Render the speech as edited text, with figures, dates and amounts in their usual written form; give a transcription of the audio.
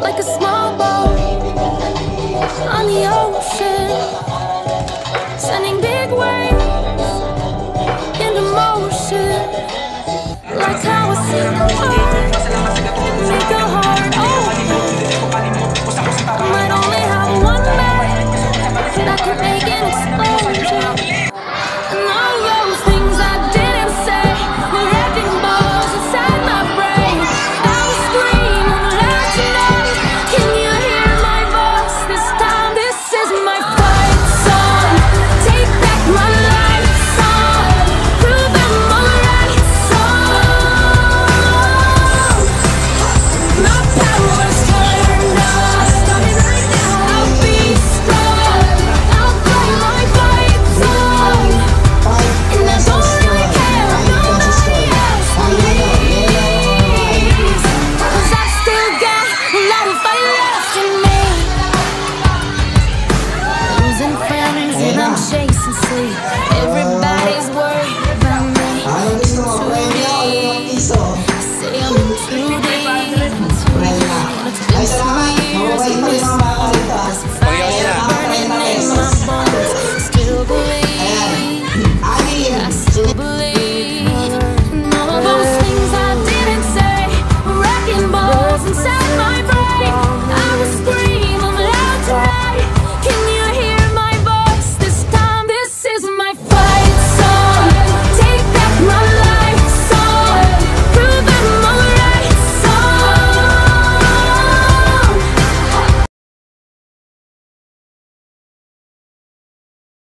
like a small boat on the ocean, sending big waves into motion, like how I see the world, make a heart open. I might only have one night that can make it explode.